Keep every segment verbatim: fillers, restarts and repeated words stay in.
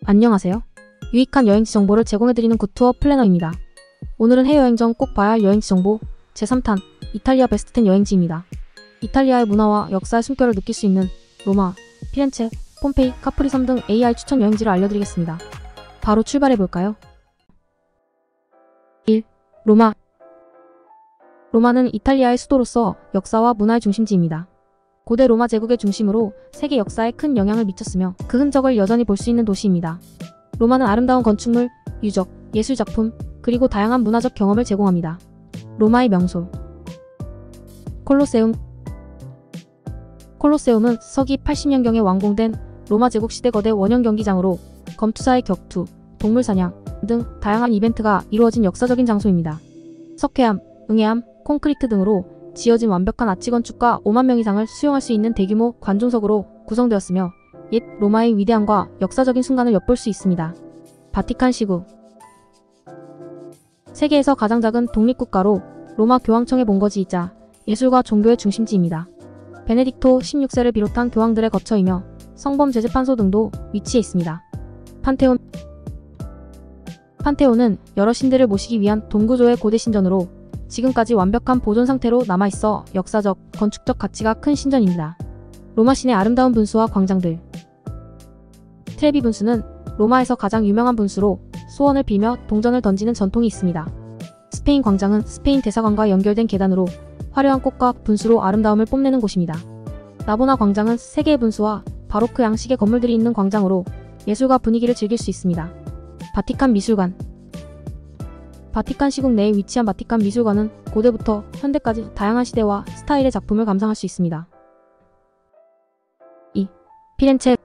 안녕하세요. 유익한 여행지 정보를 제공해드리는 굿투어 플래너입니다. 오늘은 해외여행 전 꼭 봐야 할 여행지 정보 제삼 탄 이탈리아 베스트 텐 여행지입니다. 이탈리아의 문화와 역사의 숨결을 느낄 수 있는 로마, 피렌체, 폼페이, 카프리 섬 등 에이아이 추천 여행지를 알려드리겠습니다. 바로 출발해볼까요? 일. 로마. 로마는 이탈리아의 수도로서 역사와 문화의 중심지입니다. 고대 로마 제국의 중심으로 세계 역사에 큰 영향을 미쳤으며 그 흔적을 여전히 볼 수 있는 도시입니다. 로마는 아름다운 건축물, 유적, 예술작품, 그리고 다양한 문화적 경험을 제공합니다. 로마의 명소. 콜로세움. 콜로세움은 서기 팔십 년경에 완공된 로마 제국 시대 거대 원형 경기장으로 검투사의 격투, 동물 사냥 등 다양한 이벤트가 이루어진 역사적인 장소입니다. 석회암, 응애암, 콘크리트 등으로 지어진 완벽한 아치 건축과 오만 명 이상을 수용할 수 있는 대규모 관중석으로 구성되었으며 옛 로마의 위대함과 역사적인 순간을 엿볼 수 있습니다. 바티칸 시구. 세계에서 가장 작은 독립국가로 로마 교황청의 본거지이자 예술과 종교의 중심지입니다. 베네딕토 십육 세를 비롯한 교황들의 거처이며 성범 재재판소 등도 위치해 있습니다. 판테온. 판테온은 여러 신들을 모시기 위한 동구조의 고대 신전으로 지금까지 완벽한 보존 상태로 남아있어 역사적, 건축적 가치가 큰 신전입니다. 로마 시내 아름다운 분수와 광장들. 트레비 분수는 로마에서 가장 유명한 분수로 소원을 빌며 동전을 던지는 전통이 있습니다. 스페인 광장은 스페인 대사관과 연결된 계단으로 화려한 꽃과 분수로 아름다움을 뽐내는 곳입니다. 나보나 광장은 세 개의 분수와 바로크 양식의 건물들이 있는 광장으로 예술과 분위기를 즐길 수 있습니다. 바티칸 미술관. 바티칸 시국 내에 위치한 바티칸 미술관은 고대부터 현대까지 다양한 시대와 스타일의 작품을 감상할 수 있습니다. 이. 피렌체.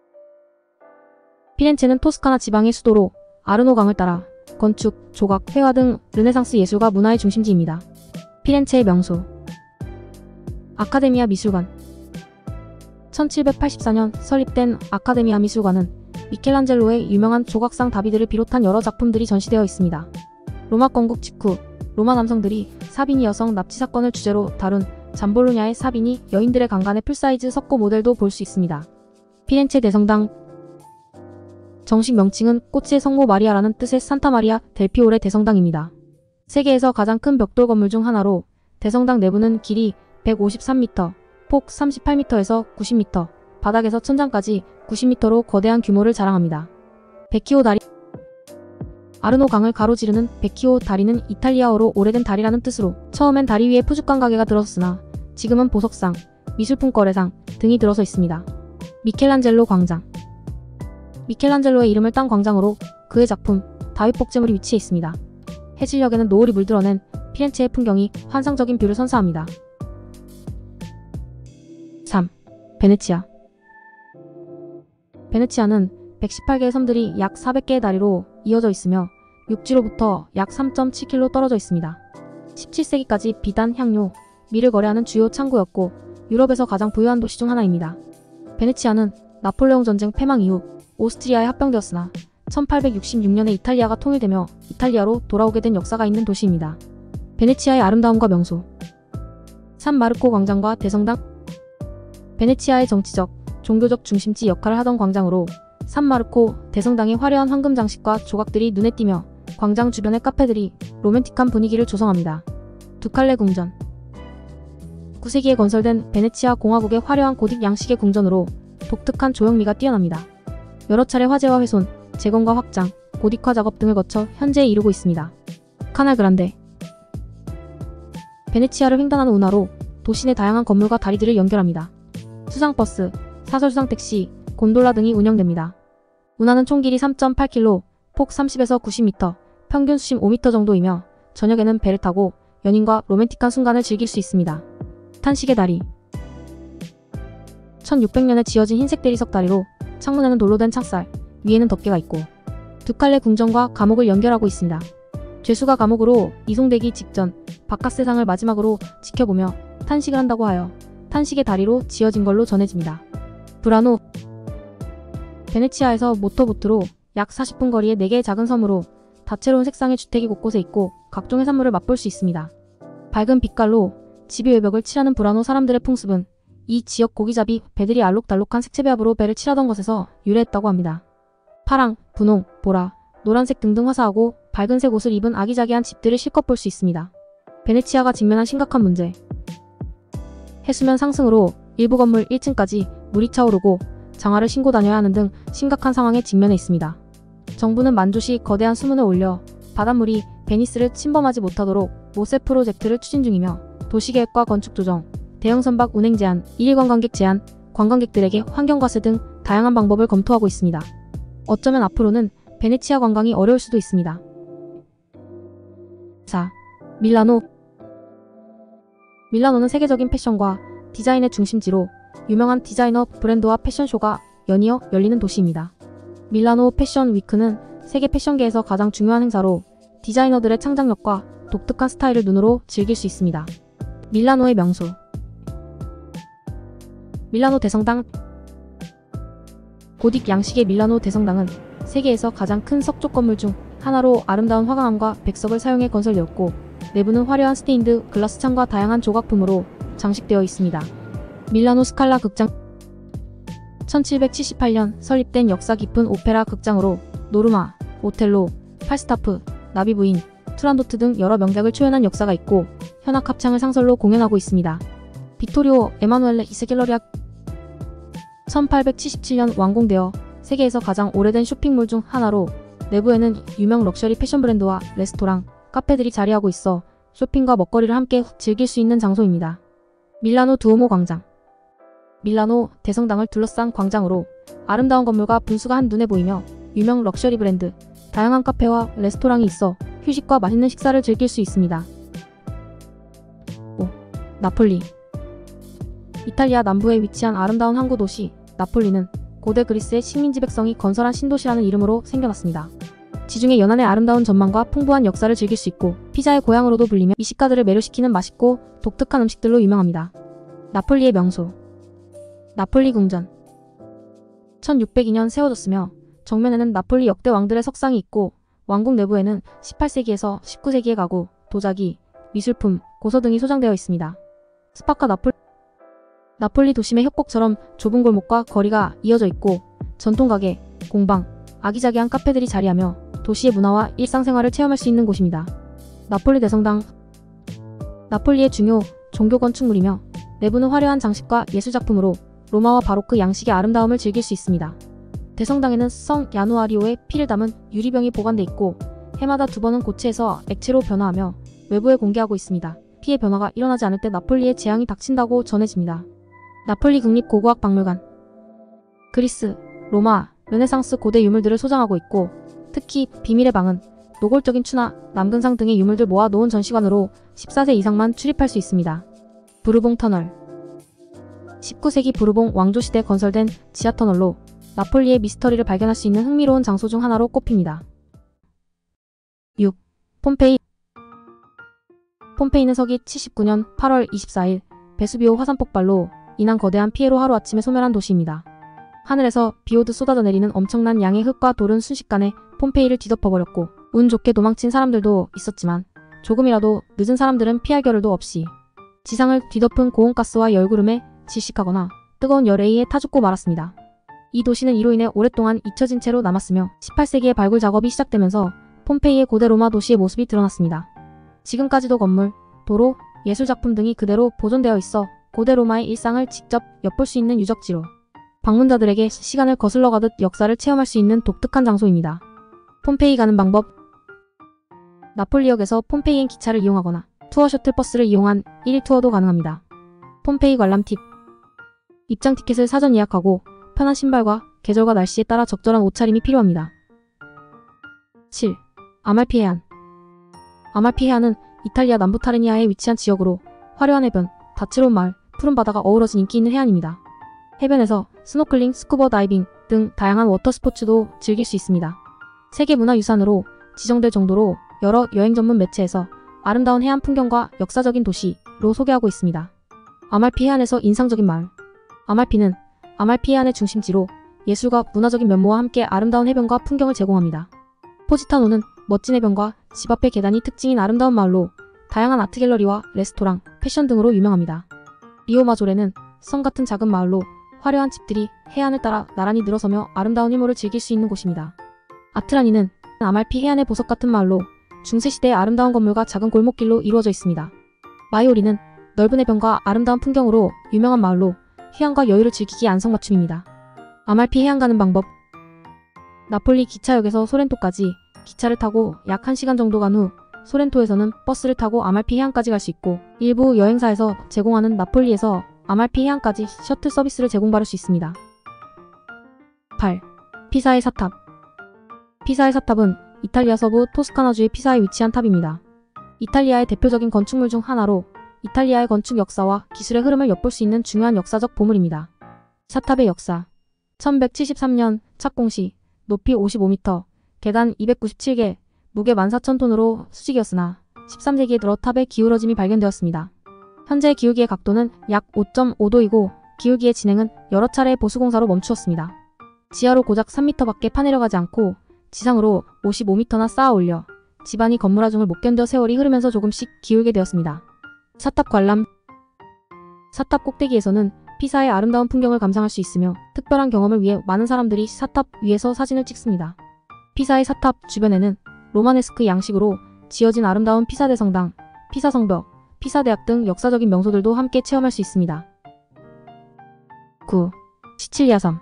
피렌체는 토스카나 지방의 수도로 아르노 강을 따라 건축, 조각, 회화 등 르네상스 예술과 문화의 중심지입니다. 피렌체의 명소. 아카데미아 미술관. 천칠백팔십사 년 설립된 아카데미아 미술관은 미켈란젤로의 유명한 조각상 다비드를 비롯한 여러 작품들이 전시되어 있습니다. 로마 건국 직후 로마 남성들이 사비니 여성 납치 사건을 주제로 다룬 잠볼로냐의 사비니 여인들의 강간의 풀사이즈 석고 모델도 볼 수 있습니다. 피렌체 대성당. 정식 명칭은 꽃의 성모 마리아라는 뜻의 산타 마리아 델 피오레 대성당입니다. 세계에서 가장 큰 벽돌 건물 중 하나로 대성당 내부는 길이 백오십삼 미터, 폭 삼십팔 미터에서 구십 미터, 바닥에서 천장까지 구십 미터로 거대한 규모를 자랑합니다. 베키오 다리. 아르노 강을 가로지르는 베키오 다리는 이탈리아어로 오래된 다리라는 뜻으로 처음엔 다리 위에 푸주간 가게가 들었으나 지금은 보석상, 미술품 거래상 등이 들어서 있습니다. 미켈란젤로 광장. 미켈란젤로의 이름을 딴 광장으로 그의 작품 다윗 복제물이 위치해 있습니다. 해질녘에는 노을이 물들어낸 피렌체의 풍경이 환상적인 뷰를 선사합니다. 삼. 베네치아. 베네치아는 백십팔 개의 섬들이 약 사백 개의 다리로 이어져 있으며 육지로부터 약 삼 점 칠 킬로미터 떨어져 있습니다. 십칠 세기까지 비단, 향료, 밀을 거래하는 주요 창구였고 유럽에서 가장 부유한 도시 중 하나입니다. 베네치아는 나폴레옹 전쟁 패망 이후 오스트리아에 합병되었으나 천팔백육십육 년에 이탈리아가 통일되며 이탈리아로 돌아오게 된 역사가 있는 도시입니다. 베네치아의 아름다움과 명소. 산 마르코 광장과 대성당. 베네치아의 정치적, 종교적 중심지 역할을 하던 광장으로 산 마르코 대성당의 화려한 황금 장식과 조각들이 눈에 띄며 광장 주변의 카페들이 로맨틱한 분위기를 조성합니다. 두칼레 궁전. 구 세기에 건설된 베네치아 공화국의 화려한 고딕 양식의 궁전으로 독특한 조형미가 뛰어납니다. 여러 차례 화재와 훼손, 재건과 확장, 고딕화 작업 등을 거쳐 현재에 이르고 있습니다. 카날 그란데. 베네치아를 횡단하는 운하로 도시 내 다양한 건물과 다리들을 연결합니다. 수상버스, 사설수상 택시, 곤돌라 등이 운영됩니다. 운하는 총 길이 삼 점 팔 킬로미터, 폭 삼십에서 구십 미터, 평균 수심 오 미터 정도이며 저녁에는 배를 타고 연인과 로맨틱한 순간을 즐길 수 있습니다. 탄식의 다리. 천육백 년에 지어진 흰색 대리석 다리로 창문에는 돌로 된 창살, 위에는 덮개가 있고 두칼레 궁전과 감옥을 연결하고 있습니다. 죄수가 감옥으로 이송되기 직전 바깥 세상을 마지막으로 지켜보며 탄식을 한다고 하여 탄식의 다리로 지어진 걸로 전해집니다. 브라노. 베네치아에서 모터보트로 약 사십 분 거리의 네 개의 작은 섬으로 다채로운 색상의 주택이 곳곳에 있고 각종 해산물을 맛볼 수 있습니다. 밝은 빛깔로 집이 외벽을 칠하는 브라노 사람들의 풍습은 이 지역 고기잡이 배들이 알록달록한 색채 배합으로 배를 칠하던 것에서 유래했다고 합니다. 파랑, 분홍, 보라, 노란색 등등 화사하고 밝은색 옷을 입은 아기자기한 집들을 실컷 볼 수 있습니다. 베네치아가 직면한 심각한 문제. 해수면 상승으로 일부 건물 일 층까지 물이 차오르고 장화를 신고 다녀야 하는 등 심각한 상황에 직면해 있습니다. 정부는 만조시 거대한 수문을 올려 바닷물이 베니스를 침범하지 못하도록 모세 프로젝트를 추진 중이며 도시계획과 건축 조정, 대형 선박 운행 제한, 일일 관광객 제한, 관광객들에게 환경과세 등 다양한 방법을 검토하고 있습니다. 어쩌면 앞으로는 베네치아 관광이 어려울 수도 있습니다. 사. 밀라노. 밀라노는 세계적인 패션과 디자인의 중심지로 유명한 디자이너 브랜드와 패션쇼가 연이어 열리는 도시입니다. 밀라노 패션 위크는 세계 패션계에서 가장 중요한 행사로 디자이너들의 창작력과 독특한 스타일을 눈으로 즐길 수 있습니다. 밀라노의 명소. 밀라노 대성당. 고딕 양식의 밀라노 대성당은 세계에서 가장 큰 석조 건물 중 하나로 아름다운 화강암과 백석을 사용해 건설되었고 내부는 화려한 스테인드 글라스 창과 다양한 조각품으로 장식되어 있습니다. 밀라노 스칼라 극장. 천칠백칠십팔 년 설립된 역사 깊은 오페라 극장으로 노르마, 오텔로, 팔스타프, 나비 부인, 투란도트 등 여러 명작을 초연한 역사가 있고 현악 합창을 상설로 공연하고 있습니다. 빅토리오 에마누엘레 이 세 갤러리아. 천팔백칠십칠 년 완공되어 세계에서 가장 오래된 쇼핑몰 중 하나로 내부에는 유명 럭셔리 패션 브랜드와 레스토랑, 카페들이 자리하고 있어 쇼핑과 먹거리를 함께 즐길 수 있는 장소입니다. 밀라노 두오모 광장. 밀라노 대성당을 둘러싼 광장으로 아름다운 건물과 분수가 한눈에 보이며 유명 럭셔리 브랜드, 다양한 카페와 레스토랑이 있어 휴식과 맛있는 식사를 즐길 수 있습니다. 오. 나폴리. 이탈리아 남부에 위치한 아름다운 항구 도시 나폴리는 고대 그리스의 식민지 백성이 건설한 신도시라는 이름으로 생겨났습니다. 지중해 연안의 아름다운 전망과 풍부한 역사를 즐길 수 있고 피자의 고향으로도 불리며 미식가들을 매료시키는 맛있고 독특한 음식들로 유명합니다. 나폴리의 명소. 나폴리 궁전. 천육백이 년 세워졌으며 정면에는 나폴리 역대 왕들의 석상이 있고 왕궁 내부에는 십팔 세기에서 십구 세기의 가구, 도자기, 미술품, 고서 등이 소장되어 있습니다. 스파카 나폴 나폴리 도심의 협곡처럼 좁은 골목과 거리가 이어져 있고 전통 가게, 공방, 아기자기한 카페들이 자리하며 도시의 문화와 일상생활을 체험할 수 있는 곳입니다. 나폴리 대성당. 나폴리의 중요 종교 건축물이며 내부는 화려한 장식과 예술작품으로 로마와 바로크 양식의 아름다움을 즐길 수 있습니다. 대성당에는 성 야누아리오의 피를 담은 유리병이 보관돼 있고 해마다 두 번은 고체에서 액체로 변화하며 외부에 공개하고 있습니다. 피의 변화가 일어나지 않을 때 나폴리에 재앙이 닥친다고 전해집니다. 나폴리 국립고고학 박물관. 그리스, 로마, 르네상스 고대 유물들을 소장하고 있고 특히 비밀의 방은 노골적인 추나 남근상 등의 유물들 모아 놓은 전시관으로 십사 세 이상만 출입할 수 있습니다. 부르봉 터널. 십구 세기 부르봉 왕조시대 건설된 지하터널로 나폴리의 미스터리를 발견할 수 있는 흥미로운 장소 중 하나로 꼽힙니다. 육. 폼페이. 폼페이는 서기 칠십구 년 팔월 이십사일 베수비오 화산 폭발로 인한 거대한 피해로 하루아침에 소멸한 도시입니다. 하늘에서 비오듯 쏟아져 내리는 엄청난 양의 흙과 돌은 순식간에 폼페이를 뒤덮어버렸고 운 좋게 도망친 사람들도 있었지만 조금이라도 늦은 사람들은 피할 겨를도 없이 지상을 뒤덮은 고온가스와 열구름에 질식하거나 뜨거운 열에 의해 타죽고 말았습니다. 이 도시는 이로 인해 오랫동안 잊혀진 채로 남았으며 십팔 세기에 발굴 작업이 시작되면서 폼페이의 고대 로마 도시의 모습이 드러났습니다. 지금까지도 건물, 도로, 예술작품 등이 그대로 보존되어 있어 고대 로마의 일상을 직접 엿볼 수 있는 유적지로 방문자들에게 시간을 거슬러 가듯 역사를 체험할 수 있는 독특한 장소입니다. 폼페이 가는 방법. 나폴리역에서 폼페이행 기차를 이용하거나 투어 셔틀버스를 이용한 일 일 투어도 가능합니다. 폼페이 관람 팁. 입장 티켓을 사전 예약하고 편한 신발과 계절과 날씨에 따라 적절한 옷차림이 필요합니다. 칠. 아말피 해안. 아말피 해안은 이탈리아 남부 타르니아에 위치한 지역으로 화려한 해변, 다채로운 마을, 푸른 바다가 어우러진 인기 있는 해안입니다. 해변에서 스노클링, 스쿠버 다이빙 등 다양한 워터 스포츠도 즐길 수 있습니다. 세계문화유산으로 지정될 정도로 여러 여행 전문 매체에서 아름다운 해안 풍경과 역사적인 도시로 소개하고 있습니다. 아말피 해안에서 인상적인 마을. 아말피는 아말피 해안의 중심지로 예술과 문화적인 면모와 함께 아름다운 해변과 풍경을 제공합니다. 포지타노는 멋진 해변과 집 앞의 계단이 특징인 아름다운 마을로 다양한 아트갤러리와 레스토랑, 패션 등으로 유명합니다. 리오마조레는 성 같은 작은 마을로 화려한 집들이 해안을 따라 나란히 늘어서며 아름다운 일몰을 즐길 수 있는 곳입니다. 아트라니는 아말피 해안의 보석 같은 마을로 중세시대의 아름다운 건물과 작은 골목길로 이루어져 있습니다. 마이오리는 넓은 해변과 아름다운 풍경으로 유명한 마을로 휴양과 여유를 즐기기에 안성맞춤입니다. 아말피 해안 가는 방법. 나폴리 기차역에서 소렌토까지 기차를 타고 약 한 시간 정도 간 후 소렌토에서는 버스를 타고 아말피 해안까지 갈 수 있고, 일부 여행사에서 제공하는 나폴리에서 아말피 해안까지 셔틀 서비스를 제공받을 수 있습니다. 팔. 피사의 사탑. 피사의 사탑은 이탈리아 서부 토스카나주의 피사에 위치한 탑입니다. 이탈리아의 대표적인 건축물 중 하나로 이탈리아의 건축 역사와 기술의 흐름을 엿볼 수 있는 중요한 역사적 보물입니다. 사탑의 역사. 천백칠십삼 년 착공 시 높이 오십오 미터, 계단 이백구십칠 개, 무게 만 사천 톤으로 수직이었으나 십삼 세기에 들어 탑의 기울어짐이 발견되었습니다. 현재 기울기의 각도는 약 오 점 오 도이고 기울기의 진행은 여러 차례의 보수공사로 멈추었습니다. 지하로 고작 삼 미터밖에 파내려가지 않고 지상으로 오십오 미터나 쌓아 올려 집안이 건물 하중을 못 견뎌 세월이 흐르면서 조금씩 기울게 되었습니다. 사탑 관람. 사탑 꼭대기에서는 피사의 아름다운 풍경을 감상할 수 있으며 특별한 경험을 위해 많은 사람들이 사탑 위에서 사진을 찍습니다. 피사의 사탑 주변에는 로마네스크 양식으로 지어진 아름다운 피사 대성당, 피사 성벽, 피사 대학 등 역사적인 명소들도 함께 체험할 수 있습니다. 구. 시칠리아 섬.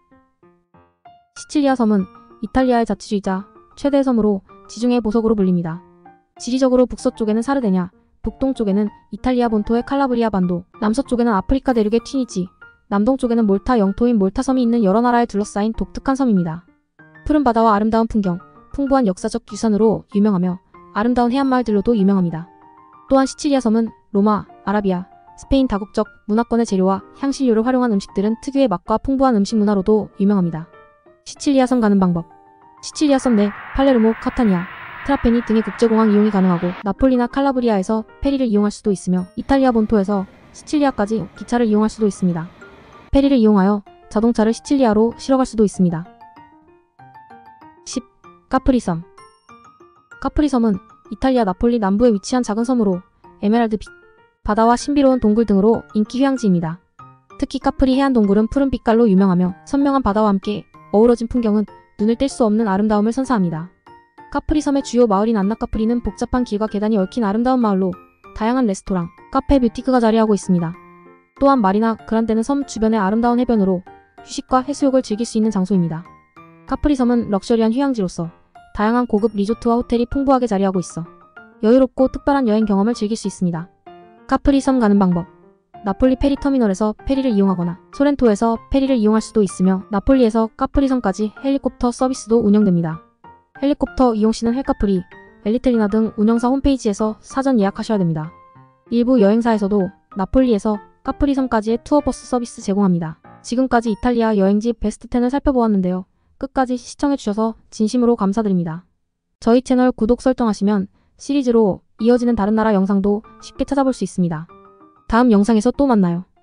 시칠리아 섬은 이탈리아의 자치주의자 최대의 섬으로 지중해 보석으로 불립니다. 지리적으로 북서쪽에는 사르데냐, 북동쪽에는 이탈리아 본토의 칼라브리아 반도, 남서쪽에는 아프리카 대륙의 튀니지, 남동쪽에는 몰타 영토인 몰타섬이 있는 여러 나라에 둘러싸인 독특한 섬입니다. 푸른 바다와 아름다운 풍경, 풍부한 역사적 유산으로 유명하며 아름다운 해안마을들로도 유명합니다. 또한 시칠리아 섬은 로마, 아라비아, 스페인 다국적 문화권의 재료와 향신료를 활용한 음식들은 특유의 맛과 풍부한 음식 문화로도 유명합니다. 시칠리아 섬 가는 방법. 시칠리아 섬 내 팔레르모, 카타니아, 트라페니 등의 국제공항 이용이 가능하고 나폴리나 칼라브리아에서 페리를 이용할 수도 있으며 이탈리아 본토에서 시칠리아까지 기차를 이용할 수도 있습니다. 페리를 이용하여 자동차를 시칠리아로 실어갈 수도 있습니다. 십. 카프리섬. 카프리섬은 이탈리아 나폴리 남부에 위치한 작은 섬으로 에메랄드빛, 바다와 신비로운 동굴 등으로 인기 휴양지입니다. 특히 카프리 해안 동굴은 푸른 빛깔로 유명하며 선명한 바다와 함께 어우러진 풍경은 눈을 뗄 수 없는 아름다움을 선사합니다. 카프리 섬의 주요 마을인 안나카프리는 복잡한 길과 계단이 얽힌 아름다운 마을로 다양한 레스토랑, 카페, 뷰티크가 자리하고 있습니다. 또한 마리나 그란데는 섬 주변의 아름다운 해변으로 휴식과 해수욕을 즐길 수 있는 장소입니다. 카프리 섬은 럭셔리한 휴양지로서 다양한 고급 리조트와 호텔이 풍부하게 자리하고 있어 여유롭고 특별한 여행 경험을 즐길 수 있습니다. 카프리 섬 가는 방법. 나폴리 페리 터미널에서 페리를 이용하거나 소렌토에서 페리를 이용할 수도 있으며 나폴리에서 카프리 섬까지 헬리콥터 서비스도 운영됩니다. 헬리콥터 이용 시는 헬카프리, 엘리테리나 등 운영사 홈페이지에서 사전 예약하셔야 됩니다. 일부 여행사에서도 나폴리에서 카프리 섬까지의 투어버스 서비스 제공합니다. 지금까지 이탈리아 여행지 베스트 텐을 살펴보았는데요. 끝까지 시청해주셔서 진심으로 감사드립니다. 저희 채널 구독 설정하시면 시리즈로 이어지는 다른 나라 영상도 쉽게 찾아볼 수 있습니다. 다음 영상에서 또 만나요.